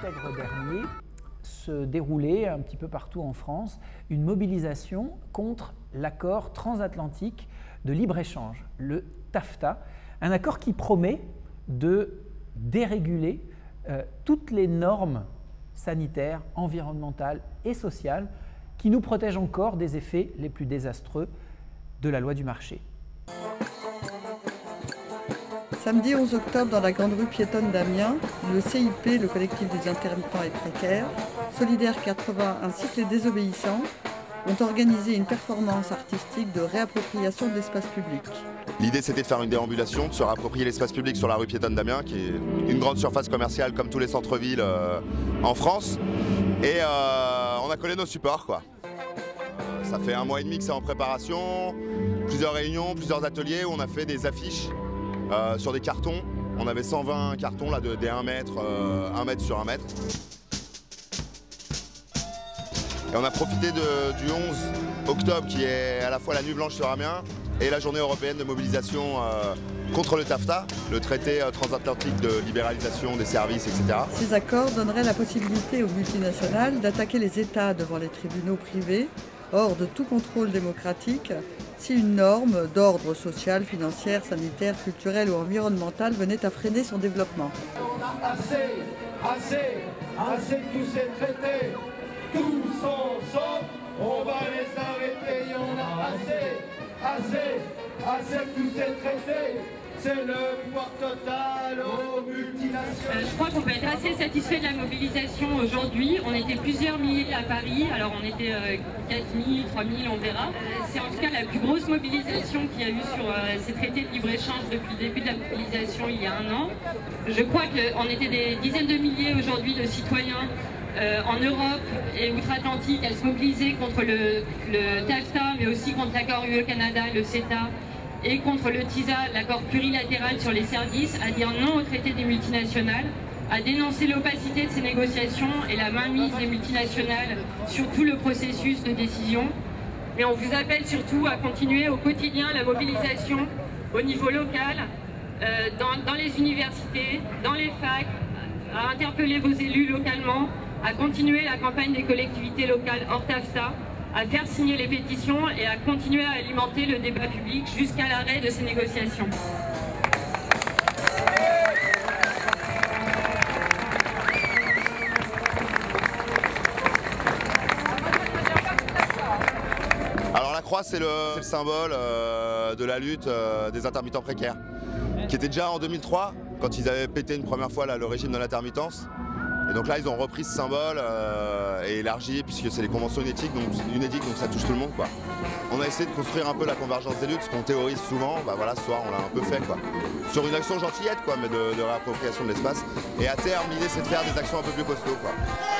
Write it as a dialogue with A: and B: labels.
A: octobre dernier se déroulait un petit peu partout en France une mobilisation contre l'accord transatlantique de libre-échange, le TAFTA, un accord qui promet de déréguler toutes les normes sanitaires, environnementales et sociales qui nous protègent encore des effets les plus désastreux de la loi du marché.
B: Samedi 11 octobre, dans la grande rue piétonne d'Amiens, le CIP, le collectif des intermittents et précaires, Solidaire 80 ainsi que les Désobéissants ont organisé une performance artistique de réappropriation de l'espace public.
C: L'idée, c'était de faire une déambulation, de se réapproprier l'espace public sur la rue piétonne d'Amiens, qui est une grande surface commerciale comme tous les centres-villes en France. Et on a collé nos supports, quoi. Ça fait 1 mois et demi que c'est en préparation, plusieurs réunions, plusieurs ateliers où on a fait des affiches sur des cartons. On avait 120 cartons là, des 1 mètre, 1 mètre sur 1 mètre. Et on a profité du 11 octobre qui est à la fois la nuit blanche sur Amiens et la journée européenne de mobilisation contre le TAFTA, le traité transatlantique de libéralisation des services, etc.
B: Ces accords donneraient la possibilité aux multinationales d'attaquer les États devant les tribunaux privés, hors de tout contrôle démocratique, si une norme d'ordre social, financière, sanitaire, culturel ou environnemental venait à freiner son développement.
D: On a assez de tous ces traités. Tous ensemble, on va les arrêter. Et on a assez de tous ces traités. C'est le pouvoir total aux multinationales.
E: Je crois qu'on peut être assez satisfait de la mobilisation aujourd'hui. On était plusieurs milliers à Paris, alors on était 4 000, 3 000, on verra. C'est en tout cas la plus grosse mobilisation qu'il y a eu sur ces traités de libre-échange depuis le début de la mobilisation il y a 1 an. Je crois qu'on était des dizaines de milliers aujourd'hui de citoyens en Europe et outre-Atlantique à se mobiliser contre le TAFTA, mais aussi contre l'accord UE-Canada, le CETA, et contre le TISA, l'accord plurilatéral sur les services, à dire non au traité des multinationales, à dénoncer l'opacité de ces négociations et la mainmise des multinationales sur tout le processus de décision. Et on vous appelle surtout à continuer au quotidien la mobilisation au niveau local, dans les universités, dans les facs, à interpeller vos élus localement, à continuer la campagne des collectivités locales hors TAFTA, à faire signer les pétitions et à continuer à alimenter le débat public jusqu'à l'arrêt de ces négociations.
C: Alors la croix, c'est le symbole de la lutte des intermittents précaires, qui était déjà en 2003, quand ils avaient pété une première fois là, le régime de l'intermittence. Et donc là, ils ont repris ce symbole et élargi, puisque c'est les conventions UNEDIC, donc ça touche tout le monde, quoi. On a essayé de construire un peu la convergence des luttes, ce qu'on théorise souvent. Bah voilà, ce soir, on l'a un peu fait, quoi. Sur une action gentillette, quoi, mais de réappropriation de l'espace. Et à terme, l'idée, c'est de faire des actions un peu plus costauds, quoi.